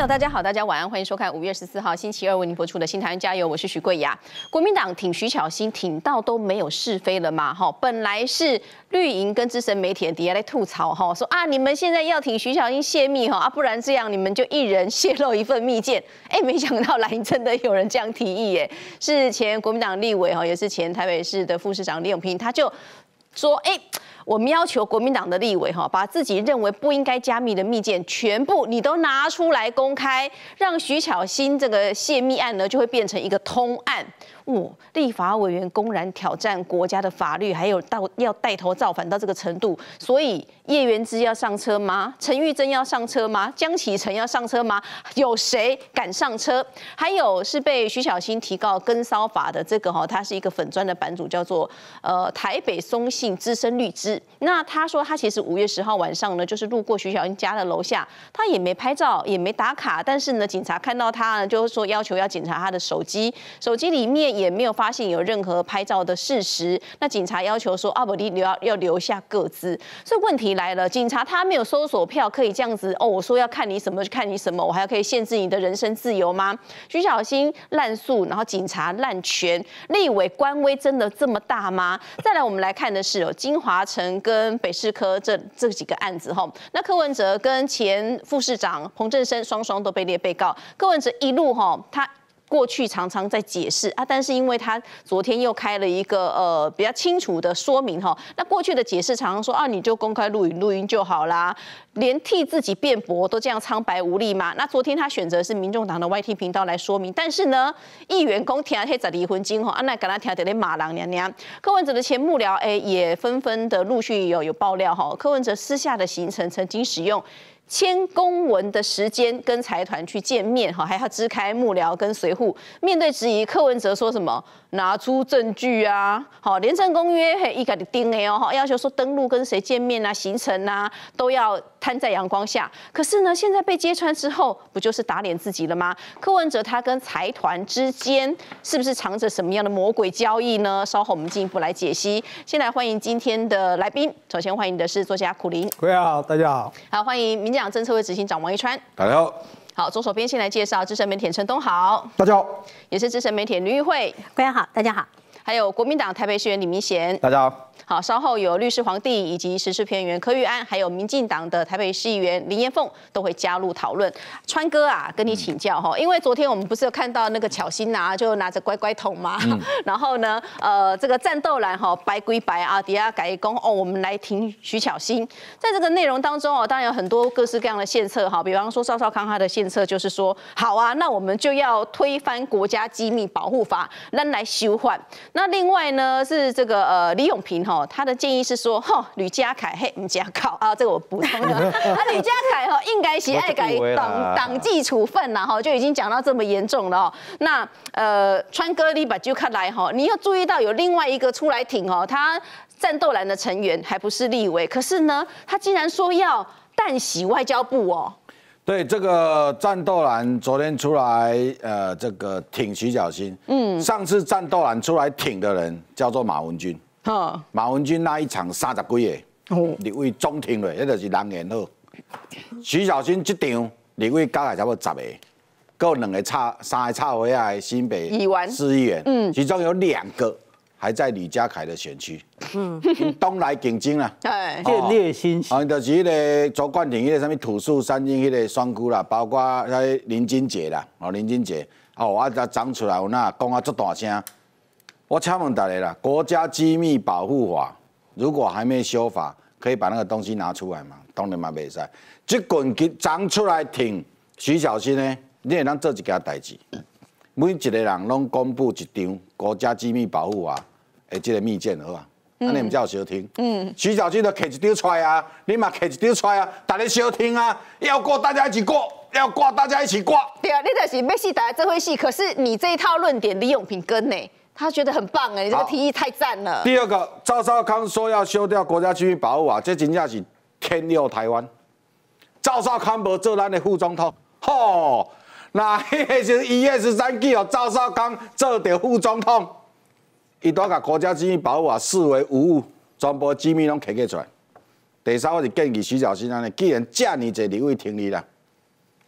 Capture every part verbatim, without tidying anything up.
朋友，大家好，大家晚安，欢迎收看五月十四号星期二为您播出的《新台湾加油》，我是许桂雅。国民党挺徐巧芯，挺到都没有是非了嘛？哈，本来是绿营跟资深媒体底下在吐槽哈，说啊，你们现在要挺徐巧芯泄密哈，啊，不然这样你们就一人泄露一份密件。哎，没想到蓝营真的有人这样提议耶，是前国民党立委哈，也是前台北市的副市长李永平，他就说，哎。我们要求国民党的立委哈，把自己认为不应该加密的密件全部你都拿出来公开，让徐巧芯这个泄密案呢就会变成一个通案。哦，立法委员公然挑战国家的法律，还有到要带头造反到这个程度，所以叶元之要上车吗？陈玉珍要上车吗？江启臣要上车吗？有谁敢上车？还有是被徐巧芯提告跟骚法的这个哈，他是一个粉专的版主，叫做呃台北松信资深律师。那他说他其实五月十号晚上呢，就是路过徐巧芯家的楼下，他也没拍照，也没打卡，但是呢，警察看到他呢，就是说要求要检查他的手机，手机里面也没有发现有任何拍照的事实。那警察要求说，阿伯利留要留下个资。所以问题来了，警察他没有搜索票，可以这样子哦，我说要看你什么就看你什么，我还要可以限制你的人身自由吗？徐巧芯滥诉，然后警察滥权，立委官威真的这么大吗？再来，我们来看的是哦，金华城跟北市科这这几个案子哈，那柯文哲跟前副市长彭正生双双都被列被告，柯文哲一路哈他。过去常常在解释啊，但是因为他昨天又开了一个呃比较清楚的说明哈，那过去的解释常常说啊，你就公开录影录音就好啦，连替自己辩驳都这样苍白无力吗？那昨天他选择是民众党的 Y T 频道来说明，但是呢，议员公听黑在离婚金哈，啊那跟他听的马郎娘娘，柯文哲的前幕僚哎也纷纷的陆续有有爆料哈，柯文哲私下的行程曾经使用。签公文的时间跟财团去见面，哈，还要支开幕僚跟随扈。面对质疑，柯文哲说什么？拿出证据啊！好，联政公约嘿一个定的哦，要求说登录跟谁见面啊、行程啊，都要摊在阳光下。可是呢，现在被揭穿之后，不就是打脸自己了吗？柯文哲他跟财团之间是不是藏着什么样的魔鬼交易呢？稍后我们进一步来解析。先来欢迎今天的来宾，首先欢迎的是作家苦苓， 各位好，大家好。 好，欢迎民进党政策会执行长王一川， 大家好。 好，左手边先来介绍资深媒体陈东豪， 大家好， 也是资深媒体吕玉慧， 各位好，大家好， 还有国民党台北市议员李明贤， 大家好。 好，稍后有律师黄帝以及时事评论员柯玉安，还有民进党的台北市议员林延凤都会加入讨论。川哥啊，跟你请教哈，因为昨天我们不是有看到那个巧芯啊，就拿着乖乖桶嘛，嗯、然后呢，呃，这个战斗栏哈白归白啊，底下改工哦，我们来挺徐巧芯。在这个内容当中哦，当然有很多各式各样的献策哈，比方说赵少康他的献策就是说，好啊，那我们就要推翻国家机密保护法，让来修换。那另外呢是这个呃李永平哈。他的建议是说，哈，吕家凯嘿，唔加考啊，这个我补充了。那吕家凯哈，应该是爱改党党纪处分啦，哈，就已经讲到这么严重了哦。那呃，川哥你把就看来哈，你又注意到有另外一个出来挺哦，他战斗蓝的成员还不是立委，可是呢，他竟然说要淡洗外交部哦。 对，这个战斗蓝昨天出来，呃，这个挺徐巧芯。嗯，上次战斗蓝出来挺的人叫做马文君。哦、马文君那一场三十几个，立委总挺了，那就是人缘好。徐巧芯这场立委加起来差不多十个，还有两个差三个差回来新北市议员，嗯，其中有两个还在吕家凯的选区，嗯，东来竞争啦， 哎，见猎心喜， 啊，就是迄个周冠廷，迄个什么土树三金，迄个选区啦，包括迄林金杰啦，哦，林金杰，哦，啊，才长出来有那讲啊足大声。我请问大家啦，国家机密保护法如果还没修法，可以把那个东西拿出来吗？当然嘛，袂使。这棍长出来挺徐巧芯呢，你会当做一件代志，每一个人拢公布一张国家机密保护法的这个密件好啊，安尼唔叫小听。嗯，徐巧芯就摕一张出来啊，你嘛摕一张出来啊，大家小听啊，要过大家一起过。要挂大家一起挂。 对啊，你就是要戏打这回戏，可是你这一套论点，李永平跟呢？他觉得很棒哎，你这个提议太赞了。 第二个，赵少康说要修掉国家机密保护法，这真正是天佑台湾。赵少康无做咱的副总统，吼，那迄个是一月十三日哦，赵少康做掉副总统，伊都把国家机密保护法视为无物，全部机密拢摕起出来。第三，我是建议徐巧芯安尼，既然这么侪立委挺你啦，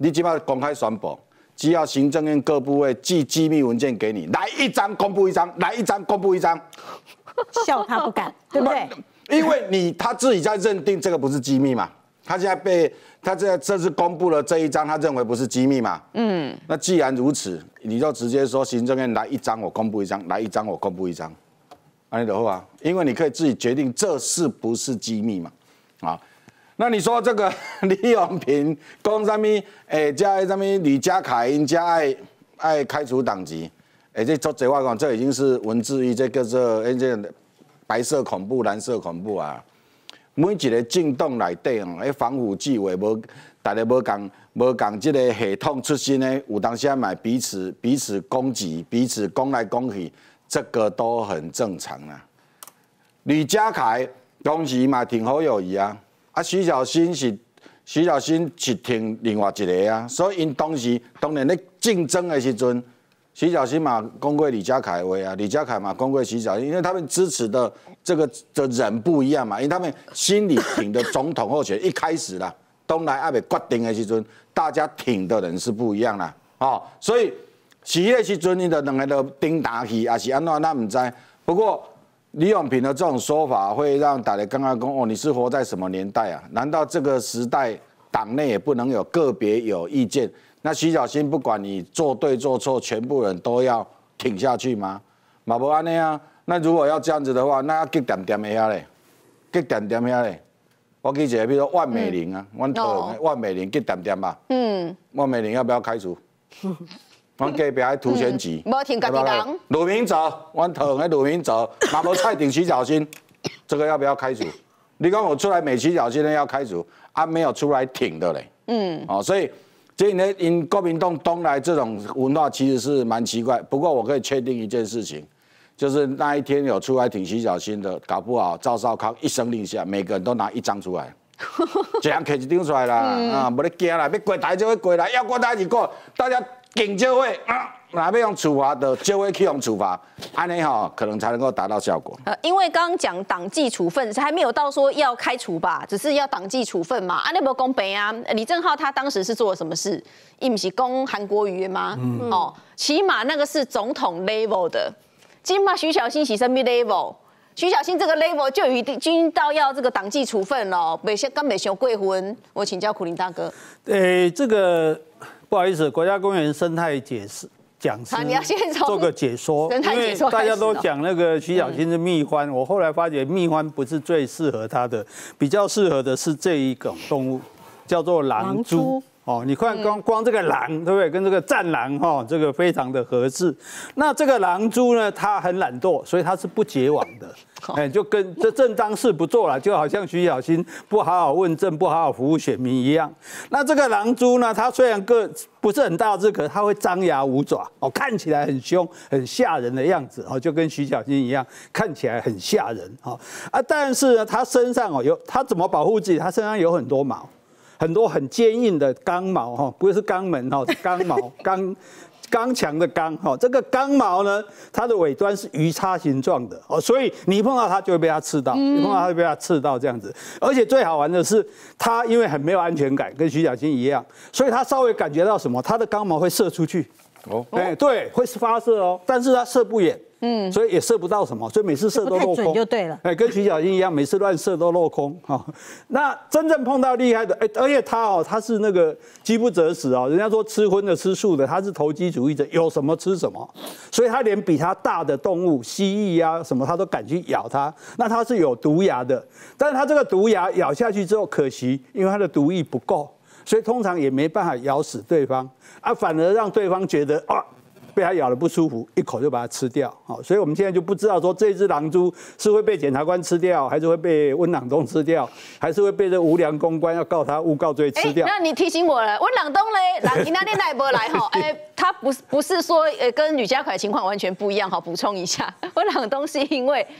你即摆公开宣布，只要行政院各部位寄机密文件给你，来一张公布一张，来一张公布一张， 笑他不敢，对不对？ 因为你他自己在认定这个不是机密嘛，他现在被他这这次公布了这一张，他认为不是机密嘛，嗯，那既然如此，你就直接说行政院来一张我公布一张，来一张我公布一张，安尼的话，因为你可以自己决定这是不是机密嘛，啊。那你说这个李永平讲什么？诶，加什么吕家凯因加爱爱开除党籍？诶，这做这话讲，这已经是文字狱，这叫做诶这白色恐怖、蓝色恐怖啊！每一个政党内底哦，诶防腐剂话无，大家无共无共这个系统出身的，有当时买彼此彼此攻击、彼此攻来攻去，这个都很正常啦。吕家凯当时嘛挺好友谊啊。啊，徐小新是徐小新是挺另外一个啊，所以因当时当然咧竞争的时阵，徐小新嘛讲过李家凯的话啊，李家凯嘛讲过徐小新，因为他们支持的这个的人不一样嘛，因为他们心里挺的总统候选人一开始啦，东来阿未决定的时阵，大家挺的人是不一样啦，哦，所以是迄个时阵，因的两个都顶打去，还是安怎咱唔知，不过。李永平的这种说法会让大家刚刚讲哦，你是活在什么年代啊？难道这个时代党内也不能有个别有意见？那徐小新不管你做对做错，全部人都要挺下去吗？嘛不安尼啊？那如果要这样子的话，那要激点点遐嘞，激点点遐嘞。我记一个，比如说万美玲啊，阮讨万美玲激点点吧。嗯。万美玲要不要开除？阮隔壁迄涂选举， 无挺家己人。 鲁明哲，阮讨厌鲁明哲，嘛无菜顶徐小新，这个要不要开除？你讲我出来美徐小新的要开除，啊没有出来挺的嘞。嗯，哦，所以这呢，因国民党东来这种文化其实是蛮奇怪。不过我可以确定一件事情，就是那一天有出来挺徐小新的，搞不好赵少康一声令下，每个人都拿一张出来。这样摕一张出来啦，嗯、啊，无咧惊啦，要过台就会过来，要过台就过，大家警就会啊，哪要用处罚的就会去用处罚，安尼哈可能才能够达到效果。 呃，因为刚刚讲党纪处分，还没有到说要开除吧，只是要党纪处分嘛，安尼无公平啊。李正皓他当时是做了什么事？伊不是攻韩国瑜吗？嗯、哦，起码那个是总统 level 的，今嘛徐小新是什么 level？徐小新这个 level 就已经到要这个党纪处分了，北先跟北修贵婚，我请教苦苓大哥。 呃，这个不好意思，国家公园生态解释讲师， 你要先做个解说， 因为大家都讲那个徐小新是蜜獾，我后来发觉蜜獾不是最适合它的，比较适合的是这一种动物，叫做狼蛛。哦，你看光光这个狼，对不对？跟这个战狼哈、哦，这个非常的合适。那这个狼蛛呢，它很懒惰，所以它是不结网的。哎，就跟这正当事不做了，就好像徐小新不好好问政、不好好服务选民一样。那这个狼蛛呢，它虽然个不是很大只，可是它会张牙舞爪，哦，看起来很凶、很吓人的样子，哦，就跟徐小新一样，看起来很吓人，哈啊。但是呢，它身上哦有，它怎么保护自己？它身上有很多毛。很多很坚硬的刚毛哈，不是肛门哈，是刚毛刚刚强的刚哈。这个刚毛呢，它的尾端是鱼叉形状的哦，所以你碰到它就会被它刺到，你碰到它就被它刺到这样子。而且最好玩的是，它因为很没有安全感，跟徐小新一样，所以它稍微感觉到什么，它的刚毛会射出去。哦，哎，对，会发射哦，但是它射不远。嗯，所以也射不到什么，所以每次射都落空， 就对了。 哎，跟徐小新一样，每次乱射都落空哈、哦。那真正碰到厉害的，哎，而且他哦，他是那个饥不择食哦。人家说吃荤的吃素的，他是投机主义者，有什么吃什么，所以他连比他大的动物，蜥蜴啊什么，他都敢去咬它。那他是有毒牙的，但是他这个毒牙咬下去之后，可惜因为他的毒液不够，所以通常也没办法咬死对方啊，反而让对方觉得啊。被它咬得不舒服，一口就把它吃掉。好，所以我们现在就不知道说这只狼蛛是会被检察官吃掉，还是会被温朗东吃掉，还是会被这无良公关要告他诬告罪吃掉。 那你提醒我了，温朗东嘞，朗今那天来不来哈？哎，他不是不是说呃跟吕家凯情况完全不一样哈？补充一下，温朗东是因为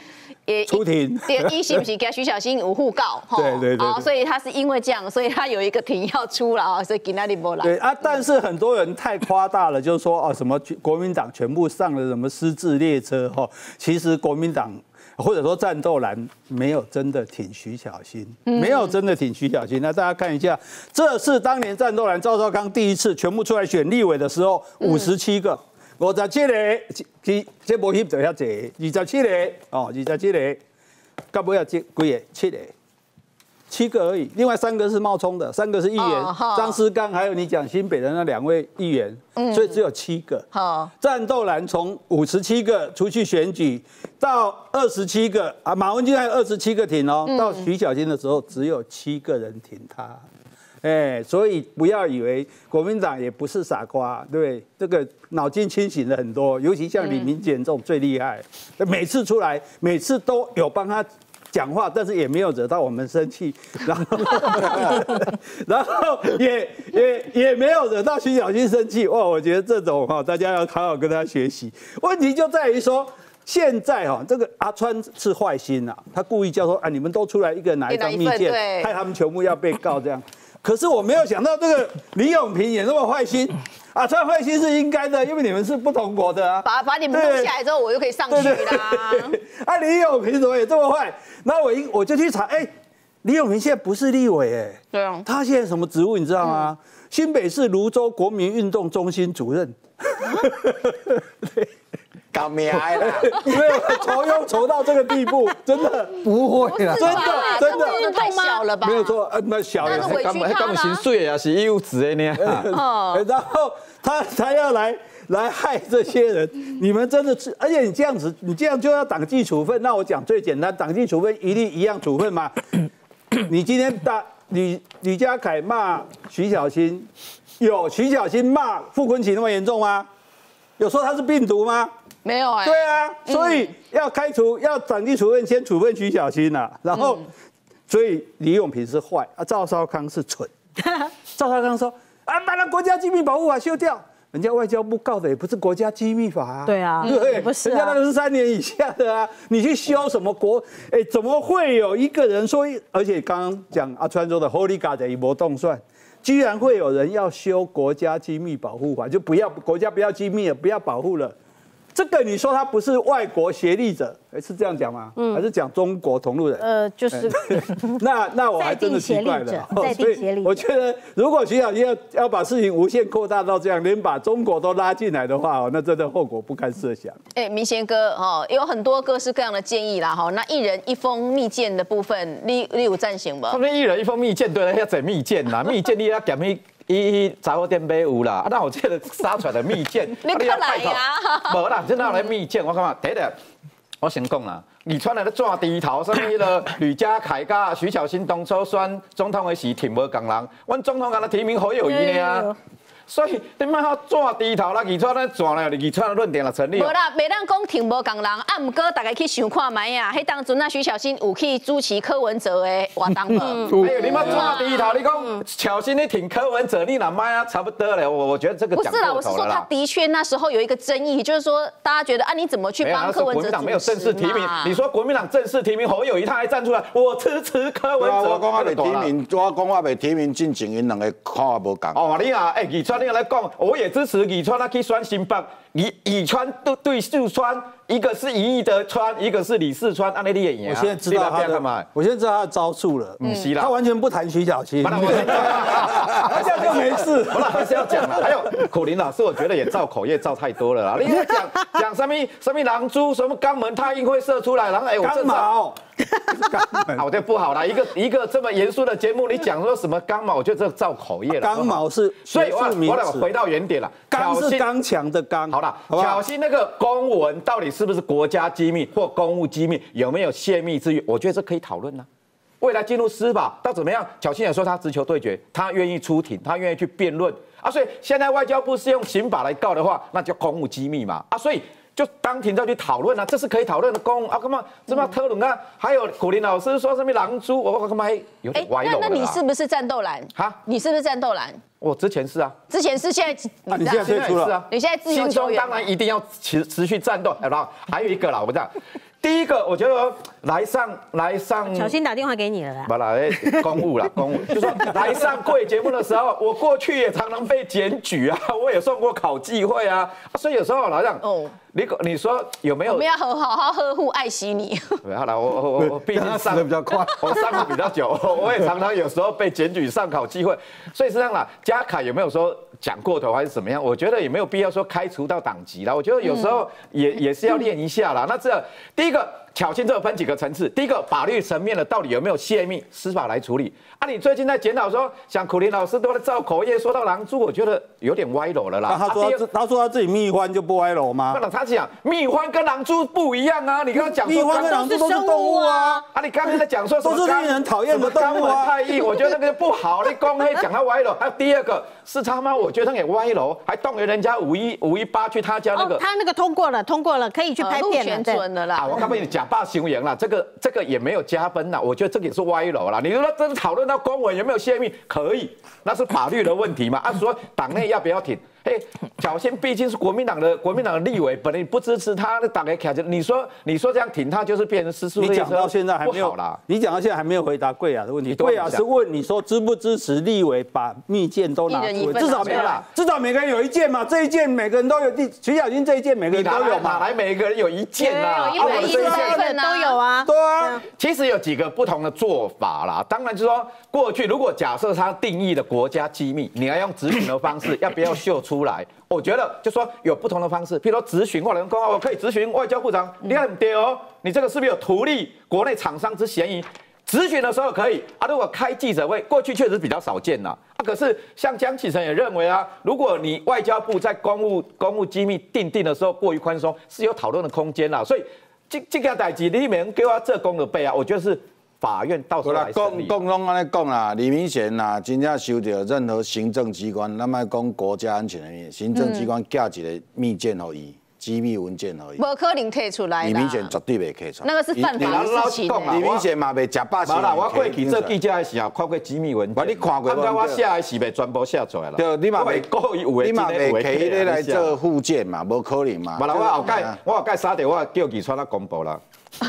也出庭， 对，一是不是跟徐小新有互告？ 对对对， 哦，所以他是因为这样，所以他有一个庭要出了啊，所以今天你没来。 对啊，但是很多人太夸大了，就是说哦，什么国民党全部上了什么失智列车哈，其实国民党或者说战斗蓝没有真的挺徐小新，没有真的挺徐小新。那大家看一下，这是当年战斗蓝赵少康第一次全部出来选立委的时候，五十七个。五十七个，其这无翕就遐济，二十七个哦，二十七个，到尾啊这几个七个，七个而已。另外三个是冒充的，三个是议员，张思刚还有你讲新北的那两位议员，所以只有七个。好，战斗蓝从五十七个出去选举到二十七个啊，马文君还有二十七个挺哦，到徐小新的时候只有七个人挺他。哎，所以不要以为国民党也不是傻瓜，对不对？这个脑筋清醒的很多，尤其像李明检这种最厉害，每次出来，每次都有帮他讲话，但是也没有惹到我们生气，然后然后也也也没有惹到徐小新生气。哇，我觉得这种哈，大家要好好跟他学习。问题就在于说。现在哈，这个阿川是坏心呐，他故意叫说啊，你们都出来一个人拿一张密件，害他们全部要被告这样。可是我没有想到这个李永平也那么坏心，阿川坏心是应该的，因为你们是不同国的啊。 把把你们弄下来之后，我就可以上去啦。 啊，李永平怎么也这么坏？那我一我就去查，哎，李永平现在不是立委哎，对啊，他现在什么职务你知道吗？新北市泸州国民运动中心主任。对。 搞命啦！ 没有仇庸仇到这个地步，真的不会啦， 真的真的运动小了吧？ 没有错，呃，那小也是干嘛？干嘛心碎啊？是幼稚的呢。 然后他他要来来害这些人，你们真的是，而且你这样子，你这样就要党纪处分。那我讲最简单，党纪处分一律一样处分嘛。你今天打李李家凯骂徐小新，有徐小新骂傅昆萁那么严重吗？有说他是病毒吗？ 没有哎、欸， 对啊，所以要开除，要党纪处分，先处分徐小新呐、啊，然后，嗯、所以李永平是坏啊，赵少康是蠢。赵少康说啊，把那国家机密保护法修掉，人家外交部告的也不是国家机密法啊， 对啊， 对， 不是、啊， 人家那个是三年以下的啊，你去修什么国？哎、欸，怎么会有一个人说？而且刚刚讲阿川说的 Holy God 一波动算。居然会有人要修国家机密保护法，就不要国家不要机密了，不要保护了。这个你说他不是外国协力者，是这样讲吗？嗯，还是讲中国同路人？ 呃，就是。 那那我还真的奇怪了。 在地协力者。 我觉得如果徐小新要要把事情无限扩大到这样，连把中国都拉进来的话，哦，那真的后果不堪设想。 哎，明贤哥，哦，有很多各式各样的建议啦，哈。那一人一封密件的部分，你你有赞成吗？ 他们一人一封密件，对了，要整密件啦，密件你要讲去。伊杂货店买有啦，啊，那我这个杀出来的密件， 你快来呀！ 无啦，真哪来密件？我感觉第一，我先讲啦，你穿来的抓低头，什么了？吕家凯甲徐小新当初选总统的时，挺无共人，阮总统敢若提名侯友宜呢啊。所以你莫好抓低头啦，二川咧抓了，二川的论点就成立。 无啦，袂当讲挺无共人，啊，毋过大家去想看卖啊，迄当阵啊，徐小新有去主持柯文哲的活动无？ 哎呦，你莫抓低头，你讲小新你挺柯文哲，你哪卖啊？差不多了，我我觉得这个讲过头了啦。 不是啦，我是说他的确那时候有一个争议，就是说大家觉得啊，你怎么去帮柯文哲主持？ 国民党没有正式提名，你说国民党正式提名侯友宜，他还站出来，我支持柯文哲。 我讲我未提名，我讲我未提名进前，因两个看法无共。 哦，你啊，哎，二川你来讲。我也支持二川，他去选新北。你二川对对四川，一个是一亿的川，一个是李四川，按你也赢。 我现在知道他的，我现在知道他的招数了。嗯，他完全不谈徐小新，他这样就没事。 好了，还是要讲了。还有苦苓老师，我觉得也造口业造太多了啦。你讲讲什么什么狼蛛，什么肛门太硬会射出来，然后哎，我肛毛。 好，这不好啦。一个一个这么严肃的节目，你讲说什么刚毛，我觉得这造口业了。 刚毛是， 所以我我回到原点了。 刚是刚强的刚。 好了，挑衅那个公文到底是不是国家机密或公务机密，有没有泄密之余，我觉得这可以讨论呢。未来进入司法到怎么样？挑衅也说他直球对决，他愿意出庭，他愿意去辩论啊。所以现在外交部是用刑法来告的话，那叫公务机密嘛啊，所以。就当庭再去讨论啊，这是可以讨论的公啊，干嘛这么讨论啊？还有苦苓老师说什么狼蛛，我我干嘛有点歪楼了啦。 那那你是不是战斗蓝？哈，你是不是战斗蓝？ 我之前是啊， 之前是，现在啊，你现在退出了， 你现在自由球员， 心中当然一定要持持续战斗。然后还有一个啦，我讲第一个，我觉得来上来上， 小新打电话给你了啦。 不来公务啦，公务，就说来上贵节目的时候，我过去也常常被检举啊，我也送过考纪会啊，所以有时候老讲哦。你你说有没有？ 我们要好好好呵护爱惜你。 好了，我我我毕竟上的比较快， 我上的比较久，我也常常有时候被检举上考机会，所以是这样啦。嘉凯有没有说讲过头还是怎么样？我觉得也没有必要说开除到党籍啦。我觉得有时候也也是要练一下啦。那这第一个挑衅，这分几个层次。第一个法律层面的到底有没有泄密，司法来处理。啊，你最近在检讨说，像苦林老师都在造口业，说到狼蛛，我觉得有点歪楼了啦。 他说他他说他自己蜜獾就不歪楼吗？ 那他讲蜜獾跟狼蛛不一样啊，你刚刚讲蜜獾跟狼蛛都是动物啊。 啊，你刚刚在讲说都是令人讨厌的动物啊。 太硬，我觉得那个就不好。你公黑讲他歪楼，还有第二个是他妈，我觉得也歪楼，还动员人家五一五一八去他家那个。 他那个通过了，通过了，可以去拍片了， 准了啦。 啊，我告诉你，假霸行言啦，这个这个也没有加分啦，我觉得这个也是歪楼啦。你说真的讨论到公文有没有泄密，可以，那是法律的问题嘛。啊，说党内要不要挺？哎，小新毕竟是国民党的国民党的立委，本来你不支持他，那党给卡着。你说你说这样挺他，就是变成失速列车。 你讲到现在还没有啦， 你讲到现在还没有回答贵雅的问题。贵雅是问你说支不支持立委把密件都拿出来，至少没有啦，至少每个人有一件嘛。这一件每个人都有，徐小新这一件每个人都有嘛。 哪来每个人有一件啊？ 一人一份都有啊。 对啊， 其实有几个不同的做法啦。当然就是说，过去如果假设他定义的国家机密，你要用质询的方式，要不要秀出来？我觉得就说有不同的方式，譬如说质询，或者公告，我可以质询外交部长，你看对哦，你这个是不是有图利国内厂商之嫌疑？质询的时候可以啊，如果开记者会，过去确实比较少见呐。啊，可是像江启臣也认为啊，如果你外交部在公务公务机密定定的时候过于宽松，是有讨论的空间啦。所以这这个代志你们给我这功的背啊，我觉得是。法院到时候来审理。 讲讲拢安尼讲啦，李明贤呐，真正收到任何行政机关，咱莫讲国家安全的秘，行政机关寄一个密件给伊，机密文件给伊， 无可能摕出来。 李明贤绝对袂摕出来， 那个是犯法的事情。 李明贤嘛袂假把。 无啦，我过去做记者的时候，看过机密文件。 你看过？ 刚我写的是袂全部写出来啦。 对，你嘛袂故意有的， 你嘛袂摕咧来做附件嘛，无可能嘛。 无啦，我后盖我后盖三点，我叫记者来公布啦。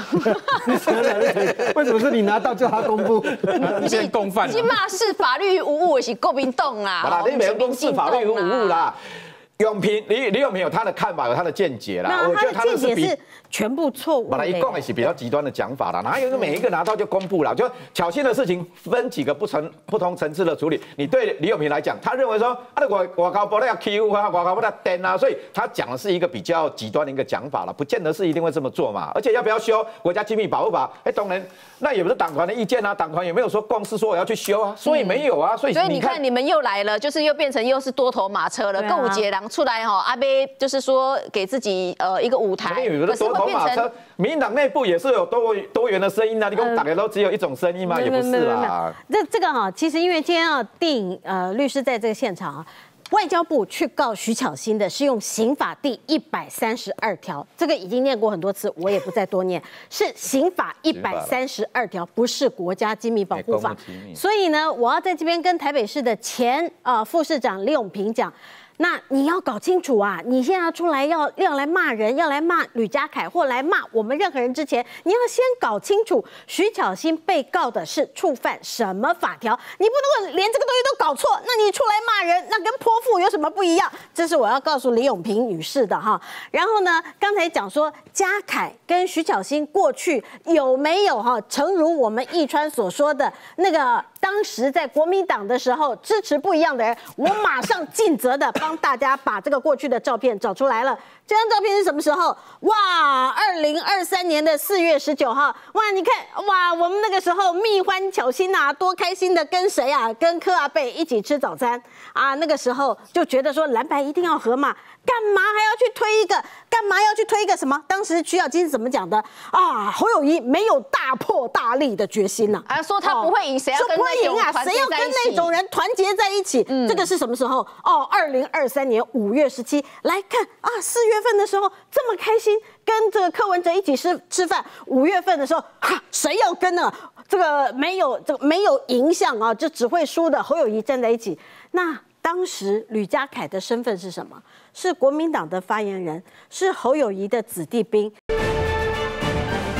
为什么是你拿到叫他公布？ 先共犯。今嘛是法律无误是国民党啦。 好啦，你没有公是法律无误啦。永平，李李永平有他的看法，有他的见解啦。 那他的见解是全部错误。 本来一共也是比较极端的讲法啦，哪有每一个拿到就公布了？就挑衅的事情分几个不层不同层次的处理。你对李永平来讲，他认为说啊，我我靠不要欺负啊，我靠不要颠啊，所以他讲的是一个比较极端的一个讲法了，不见得是一定会这么做嘛。而且要不要修国家机密保护法？哎，当然那也不是党团的意见啊，党团也没有说共识说我要去修啊，所以没有啊。所以所以你看你们又来了，就是又变成又是多头马车了，跟五杰郎出来哈，阿贝就是说给自己呃一个舞台， 可是会变成。民进党内部也是有多多元的声音啊，你讲大家都只有一种声音吗？也不是啦。 这这个哈，其实因为今天啊，电影呃律师在这个现场啊，外交部去告徐巧芯的是用刑法第一百三十二条，这个已经念过很多次，我也不再多念，是刑法一百三十二条，不是国家机密保护法。所以呢，我要在这边跟台北市的前呃副市长李永平讲。那你要搞清楚啊！你现在出来要要来骂人，要来骂吕家凯或来骂我们任何人之前，你要先搞清楚徐巧芯被告的是触犯什么法条。你不能连这个东西都搞错，那你出来骂人，那跟泼妇有什么不一样？这是我要告诉李永平女士的哈。然后呢，刚才讲说家凯跟徐巧芯过去有没有哈，诚如我们易川所说的那个。当时在国民党的时候支持不一样的人，我马上尽责的帮大家把这个过去的照片找出来了。这张照片是什么时候？哇，二零二三年的四月十九号。哇，你看，哇，我们那个时候蜜獾巧芯啊，多开心的跟谁啊？跟柯阿贝一起吃早餐啊。那个时候就觉得说蓝白一定要合嘛，干嘛还要去推一个？干嘛要去推一个什么？当时徐巧芯怎么讲的啊？侯友宜没有大破大立的决心呐、啊， 啊，说他不会赢，谁要跟那赢啊？谁要跟那种人团结在一起？嗯、这个是什么时候？哦，二零二三年五月十七，来看啊，四月份的时候这么开心，跟这个柯文哲一起吃吃饭。五月份的时候，哈，谁要跟呢？这个没有这个没有影响啊，就只会输的侯友宜站在一起。那当时吕家凯的身份是什么？是国民党的发言人，是侯友宜的子弟兵。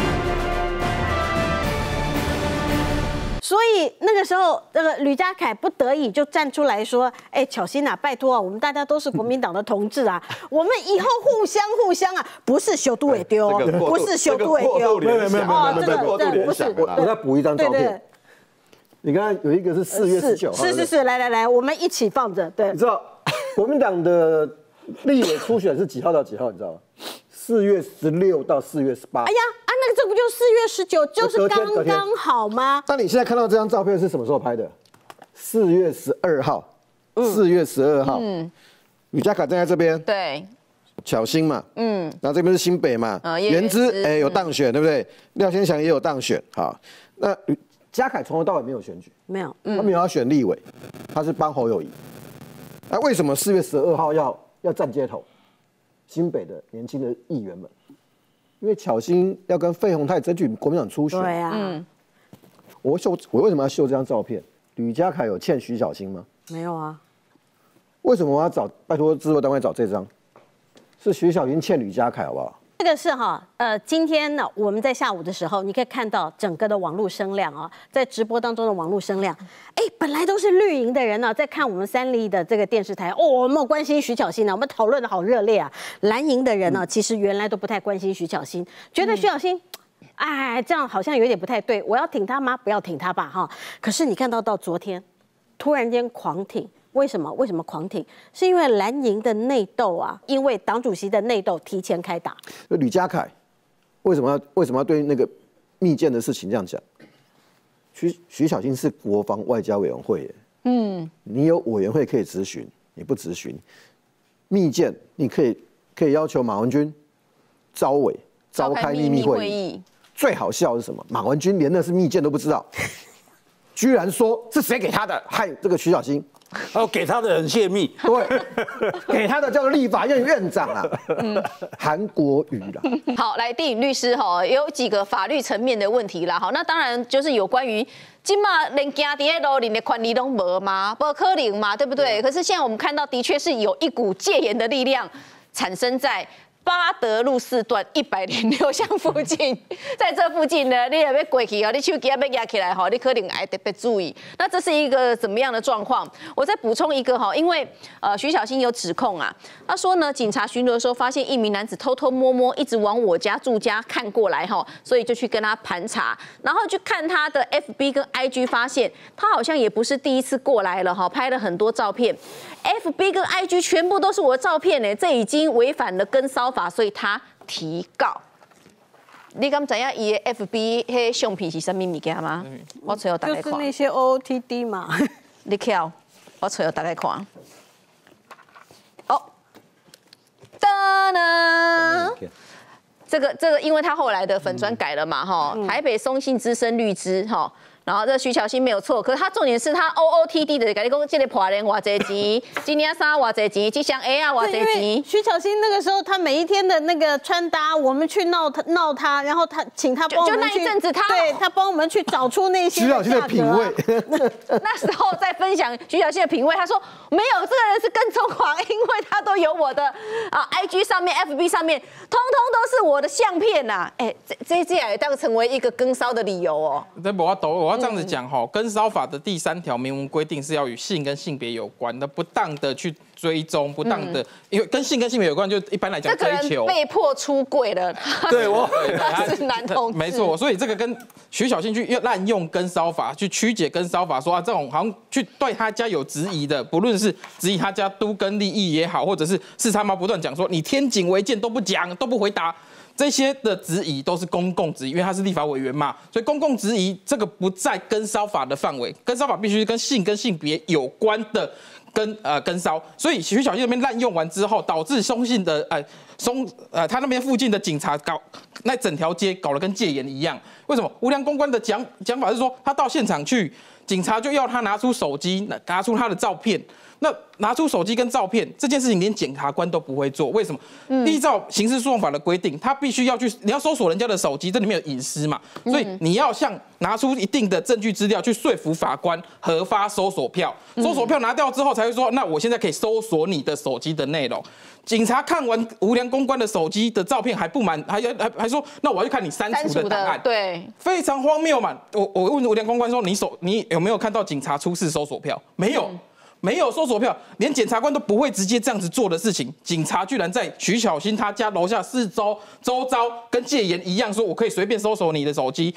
所以那个时候，那个吕家凯不得已就站出来说：“哎，巧芯啊，拜托啊，我们大家都是国民党的同志啊，我们以后互相互相啊，不是修都也丢，不是修都也丢， 没有没有没有哦，这没有没有个这个不是。 我我再补一张照对对片，你看有一个是四月十九号， 是是是，来来来，我们一起放着。对你，知道国民党的立委初选是几号到几号？你知道吗？四月十六到四月十八。 哎呀啊，那个这不就四月十九，就是刚刚好吗？ 那你现在看到这张照片是什么时候拍的？四月十二号，四月十二号，嗯，吕家凯站在这边， 对， 巧芯嘛，嗯，然后这边是新北嘛， 呃原之原之哎有当选，对不对？廖先祥也有当选，好，那吕家凯从头到尾没有选举， 没有， 他没有要选立委，他是帮侯友宜。那为什么四月十二号要要站街头？新北的年轻的议员们，因为巧芯要跟费鸿泰争取国民党初选。 对啊，嗯， 我秀，我为什么要秀这张照片？吕家凯有欠徐小新吗？ 没有啊。 为什么我要找拜托制作单位找这张？是徐小新欠吕家凯，好不好？ 这个是哈，呃，今天呢，我们在下午的时候，你可以看到整个的网络声量啊，在直播当中的网络声量，哎，本来都是绿营的人呢、啊，在看我们三立的这个电视台，哦，我们有关心徐巧芯呢，我们讨论的好热烈啊。蓝营的人呢、啊，其实原来都不太关心徐巧芯，觉得徐巧芯，哎，这样好像有点不太对，我要挺他吗？不要挺他吧，哈。可是你看到到昨天，突然间狂挺。为什么？为什么狂挺？是因为蓝营的内斗啊，因为党主席的内斗提前开打。 吕家凯为什么要为什么要对那个密件的事情这样讲？徐徐小新是国防外交委员会耶，嗯，你有委员会可以质询，你不质询，密件你可以可以要求马文君召委召开秘密会议。最好笑的是什么？马文君连那是密件都不知道，居然说是谁给他的，害这个徐小新。 哦，给他的人泄密， 对，给他的叫做立法院院长啊，韩国瑜啦。 好，来，电影律师哈，有几个法律层面的问题啦。好，那当然就是有关于今嘛连行伫咧路，连的权利都无嘛，不可能嘛，对不对？可是现在我们看到，的确是有一股戒严的力量产生在八德路四段一百零六巷附近，在这附近呢，你也要过去哦，你手机要压起来哈，你可能还特别注意。那这是一个怎么样的状况？我再补充一个哈，因为呃徐小新有指控啊，他说呢，警察巡逻的时候发现一名男子偷偷摸摸一直往我家住家看过来哈，所以就去跟他盘查，然后去看他的 F B 跟 I G， 发现他好像也不是第一次过来了哈，拍了很多照片 ，F B 跟 I G 全部都是我的照片呢，这已经违反了跟骚法，所以他提告。你敢知影伊的 F B 迄相片是啥物物件吗？我找互大家看。 就是那些 O O T D 嘛。 你瞧，我找互大家看。哦，哒啦。这个这个，因为他后来的粉砖改了嘛，哈、嗯，台北松信之声绿枝哈。然后这徐巧芯没有错，可是他重点是他 O O T D 的，跟你讲这个破人偌济钱，今年衫偌济钱，这箱 A 啊偌济钱。 徐巧芯那个时候，他每一天的那个穿搭，我们去闹他闹他，然后他请他帮我们去， 就那一阵子他对他帮我们去找出那些徐巧芯的品味。 那时候在分享徐巧芯的品味，他说没有，这个人是跟踪狂，因为他都有我的啊 I G 上面、F B 上面，通通都是我的相片呐、啊。哎，这这这也当成为一个跟骚的理由哦。 这不要抖，我要这样子讲哈，跟骚法的第三条明文规定是要与性跟性别有关的，不当的去追踪，不当的，嗯、因为跟性跟性别有关，就一般来讲追求。 这个人被迫出柜了， 对我他是男同志， 没错，所以这个跟徐小新去滥用跟骚法，去曲解跟骚法，说啊这种好像去对他家有质疑的，不论是质疑他家都更利益也好，或者是是他妈不断讲说你天井违建都不讲都不回答。这些的质疑都是公共质疑，因为他是立法委员嘛，所以公共质疑这个不在跟骚法的范围，跟骚法必须跟性跟性别有关的跟呃跟骚，所以徐小新那边滥用完之后，导致松信的呃松呃他那边附近的警察搞那整条街搞得跟戒严一样，为什么？无良公关的讲讲法是说，他到现场去警察就要他拿出手机，拿出他的照片。那拿出手机跟照片这件事情，连检察官都不会做，为什么？嗯、依照刑事诉讼法的规定，他必须要去，你要搜索人家的手机，这里面有隐私嘛，所以你要像拿出一定的证据资料去说服法官核发搜索票，搜索票拿掉之后才会说，那我现在可以搜索你的手机的内容。警察看完无良公关的手机的照片还不满，还还还说，那我要去看你删除的档案， 对， 非常荒谬嘛。我我问无良公关说，你手你有没有看到警察出示搜索票？没有。嗯没有搜索票，连检察官都不会直接这样子做的事情，警察居然在徐小新他家楼下四周周遭跟戒严一样，说我可以随便搜索你的手机。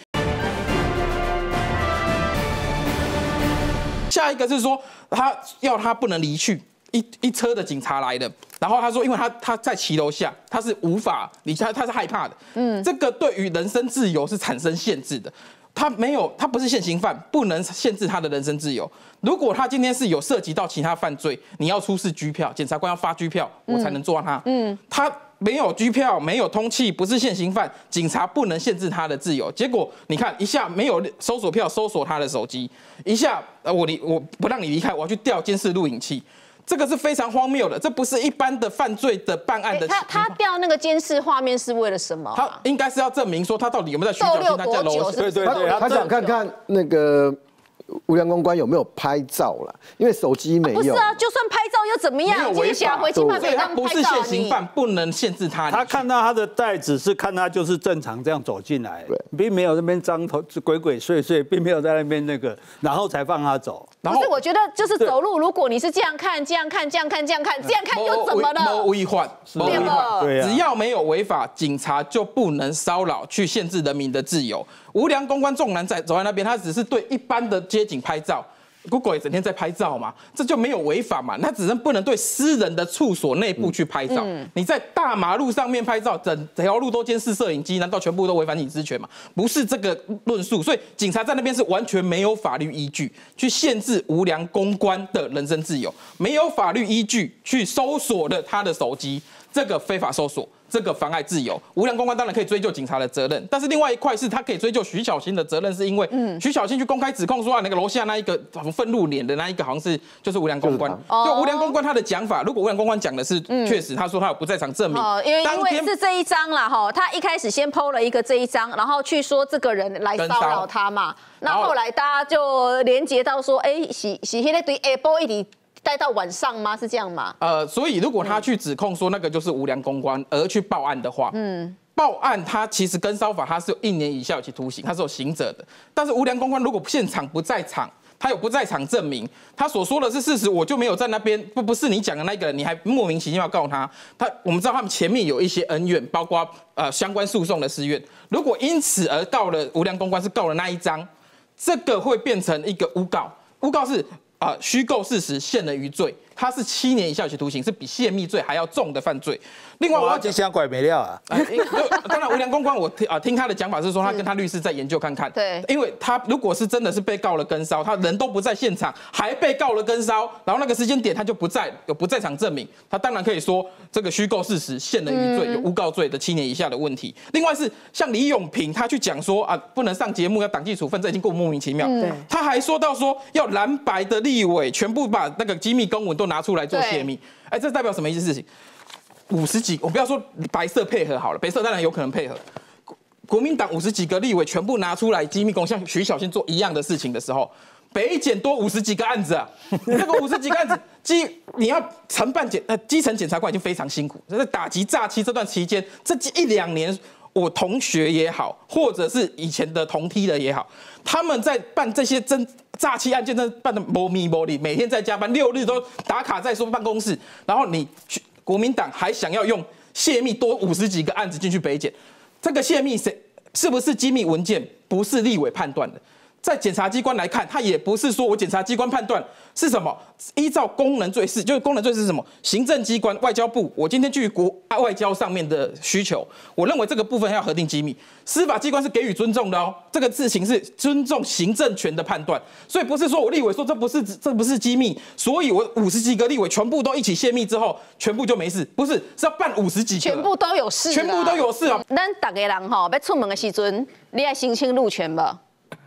下一个是说他要他不能离去，一一车的警察来的，然后他说，因为他他在骑楼下，他是无法离开，他是害怕的，嗯，这个对于人身自由是产生限制的。他没有，他不是现行犯，不能限制他的人身自由。如果他今天是有涉及到其他犯罪，你要出示拘票，检察官要发拘票，我才能抓他。嗯，他没有拘票，没有通缉，不是现行犯，警察不能限制他的自由。结果你看，一下没有搜索票，搜索他的手机；一下呃我离我不让你离开，我要去调监视录影器。这个是非常荒谬的，这不是一般的犯罪的办案的。 他他调那个监视画面是为了什么？ 他应该是要证明说他到底有没有在徐小新他家楼下。 对对对， 他想看看那个无良公关有没有拍照啦，因为手机没有。 不是啊，就算拍照又怎么样？ 没有违法， 回金马所以他不是现行犯，不能限制他。 他看到他的袋子是看他就是正常这样走进来，并没有那边张头鬼鬼祟祟，并没有在那边那个，然后才放他走。 不是，我觉得就是走路，如果你是这样看、这样看、这样看、这样看、这样看，又怎么了？ 没违法， 没违法， 对啊， 只要没有违法，警察就不能骚扰、去限制人民的自由。无良公关纵然在走在那边，他只是对一般的街景拍照。Google 也整天在拍照嘛，这就没有违法嘛？他只是不能对私人的处所内部去拍照。嗯、你在大马路上面拍照，整条路都监视摄影机，难道全部都违反隐私权吗？不是这个论述，所以警察在那边是完全没有法律依据去限制无良公关的人身自由，没有法律依据去搜索了他的手机，这个非法搜索。这个妨碍自由，无良公关当然可以追究警察的责任，但是另外一块是他可以追究徐小新的责任，是因为徐小新去公开指控说啊，那个楼下那一个愤怒脸的那一个好像是就是无良公关，就无良公关他的讲法，如果无良公关讲的是确实，他说他有不在场证明， 哦，因为因为是这一张啦哈，他一开始先 po 了一个这一张，然后去说这个人来骚扰他嘛，那后来大家就连结到说，哎，是是那个对 A 波一直。待到晚上吗？是这样吗？ 呃，所以如果他去指控说那个就是无良公关，而去报案的话，嗯，报案他其实跟骚法他是有一年以下有期徒刑，他是有刑责的。但是无良公关如果现场不在场，他有不在场证明，他所说的是事实，我就没有在那边，不不是你讲的那个人，你还莫名其妙告他。他我们知道他们前面有一些恩怨，包括呃相关诉讼的私怨。如果因此而告了无良公关，是告了那一章，这个会变成一个诬告，诬告是。啊，虚构事实陷人于罪，它是七年以下有期徒刑，是比泄密罪还要重的犯罪。另外，我要就想拐没料啊。 当然，无良公关我听啊听他的讲法是说，他跟他律师在研究看看。 对， 因为他如果是真的是被告了跟骚，他人都不在现场，还被告了跟骚，然后那个时间点他就不在，有不在场证明，他当然可以说这个虚构事实陷人于罪，有诬告罪的七年以下的问题。另外是像李永平，他去讲说啊，不能上节目，要党纪处分，这已经够莫名其妙。对，他还说到说要蓝白的立委全部把那个机密公文都拿出来做泄密，哎，这代表什么意思事情？五十几，我不要说白色配合好了，白色当然有可能配合。国民党五十几个立委全部拿出来机密公，像徐小新做一样的事情的时候，北检多五十几个案子啊，那个五十几个案子，基你要承办检呃基层检察官已经非常辛苦，在打击诈欺这段期间，这一两年。我同学也好，或者是以前的同梯的也好，他们在办这些真诈欺案件，真的办得没咪没理，每天在加班，六日都打卡在说办公室，然后你国民党还想要用泄密多五十几个案子进去北检，这个泄密谁是不是机密文件，不是立委判断的。在检察机关来看，他也不是说我检察机关判断是什么，依照功能罪是，就是功能罪是什么？行政机关、外交部，我今天基于国外交上面的需求，我认为这个部分要核定机密。司法机关是给予尊重的哦，这个事情是尊重行政权的判断，所以不是说我立委说这不是这不是机密，所以我五十几个立委全部都一起泄密之后，全部就没事，不是是要办五十几个， 全部都有事， 全部都有事啊。 咱大家人吼要出门的时阵，你要申请路权吧？唔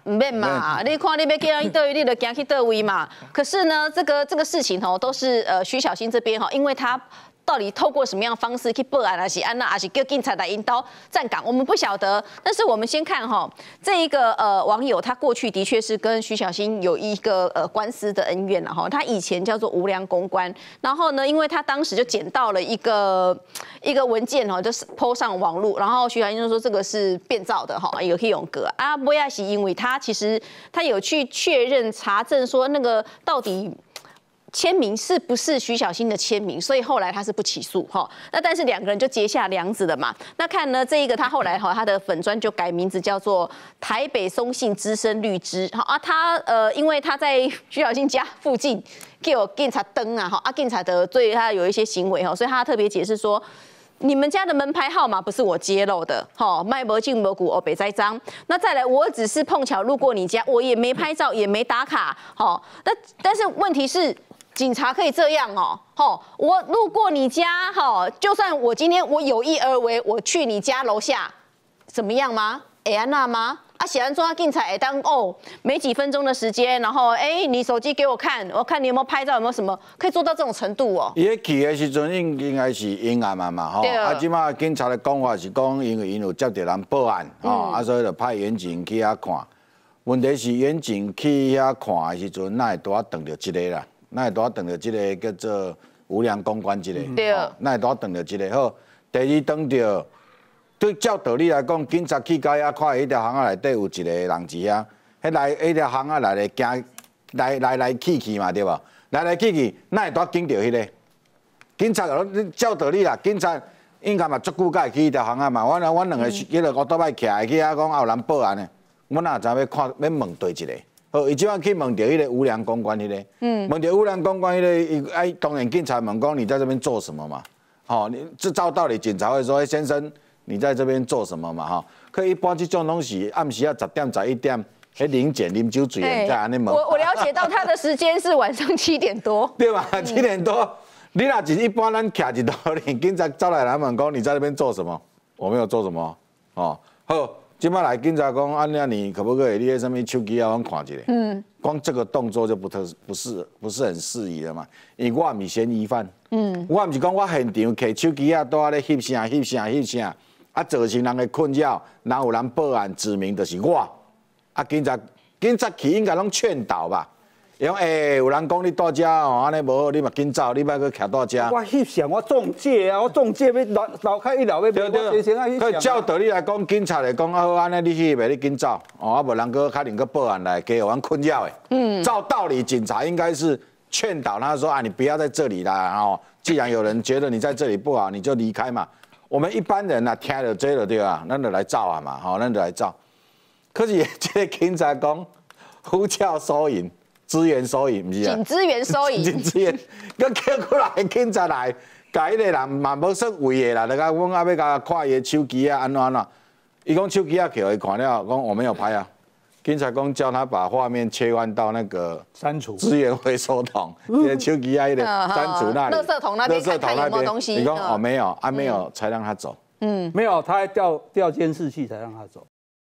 唔免嘛，你看你要叫伊倒位，你就行去倒位嘛。可是呢，这个这个事情哦，都是呃徐小新这边哈，因为他。到底透过什么样的方式去报案，还是安娜，还是叫警察来引导站岗，我们不晓得。但是我们先看哈，这一个呃网友，他过去的确是跟徐小新有一个呃官司的恩怨了哈。他以前叫做无良公关，然后呢，因为他当时就捡到了一个一个文件哈，就是 po 上网络，然后徐小新就说这个是变造的哈，有可以用格啊，不要是因为他其实他有去确认查证说那个到底。签名是不是徐小新的签名？所以后来他是不起诉哈。那但是两个人就结下梁子了嘛。那看呢，这一个他后来哈，他的粉专就改名字叫做台北松信资深律师。好啊，他呃，因为他在徐小新家附近给我警察登啊，哈啊，警察的对他有一些行为哈，所以他特别解释说。你们家的门牌号码不是我揭露的，哈，卖不进不股哦，北栽赃。那再来，我只是碰巧路过你家，我也没拍照，也没打卡，哈。那但是问题是。警察可以这样哦，吼，我路过你家，吼，就算我今天我有意而为，我去你家楼下，怎么样吗？会安那吗？啊，显然说警察会当哦，没几分钟的时间，然后哎、欸，你手机给我看，我看你有没有拍照，有没有什么可以做到这种程度哦？ 伊咧去的时阵应应该是阴暗嘛嘛，吼，啊，即马警察的讲法是讲，因为因有接到人报案，吼、嗯，啊，所以就派远警去遐看。问题是远警去遐看的时阵，哪会拄啊撞到一个啦？那会拄啊撞到即个叫做无良公关即个， 对， 那会拄啊撞到即个好。第二撞到，对照道理来讲，警察去到遐看迄条巷仔内底有一个人伫遐，迄来迄条巷仔内咧行来来来去去嘛，对无？来来去去，哪会拄啊惊到迄个？警察照道理啦，警察应该嘛足久才会去迄条巷仔嘛。阮阮两个迄个乌倒摆徛去遐讲啊有人报案呢，阮哪知要看要问对一个？好，伊即摆去问到迄个无良公关迄个，嗯，问到无良公关迄个，伊哎，当然警察问讲你在这边做什么嘛？好，你这照道理警察会说，哎，先生，你在这边做什么嘛？哈，可一般这种东西暗时啊十点十一点，迄零检啉酒醉人在安尼问。 我我了解到他的时间是晚上七点多， 对吧？七点多，你若是一般咱徛一道里，警察招来来问讲你在那边做什么？我没有做什么，哦，好。今麦来警察讲，安那你可不可以？你迄什么手机啊，我看一下。嗯。光这个动作就不特不是不是很适宜了嘛？因为我唔是嫌疑犯。嗯。我唔是讲我现场摕手机啊，都在咧翕啥翕啥翕啥，啊造成人的困扰，然后有人报案指明就是我。啊，警察警察去应该拢劝导吧。伊讲诶，有人讲你到遮哦，安尼无好，你嘛紧走，你莫去徛到遮。 我翕相，我中介啊，我中介要老老开一老要对对。可照道理来讲，警察来讲，啊好，安尼你翕袂，你紧走，哦，啊无人个可能个报案来，给我困扰的。嗯。照道理，警察应该是劝导他说啊，你不要在这里啦，哦，既然有人觉得你在这里不好，你就离开嘛。我们一般人啊，听了这了对吧？咱就来照啊嘛，好，咱就来照。可是这个警察讲呼叫收银。资源收银，唔是啊？ 警资源收银， 警资源，佮叫过来警察来，甲迄个人嘛无说位的啦，就讲阮阿要甲看伊的手机啊，安怎安怎？伊讲手机啊，摕伊看了，讲我没有拍啊。警察讲叫他把画面切换到那个删除资源回收桶，你的手机啊，迄个删除那里， 垃圾桶那边看看有没有东西。 你讲哦没有，啊没有，才让他走。 嗯，没有，他还调调监视器才让他走。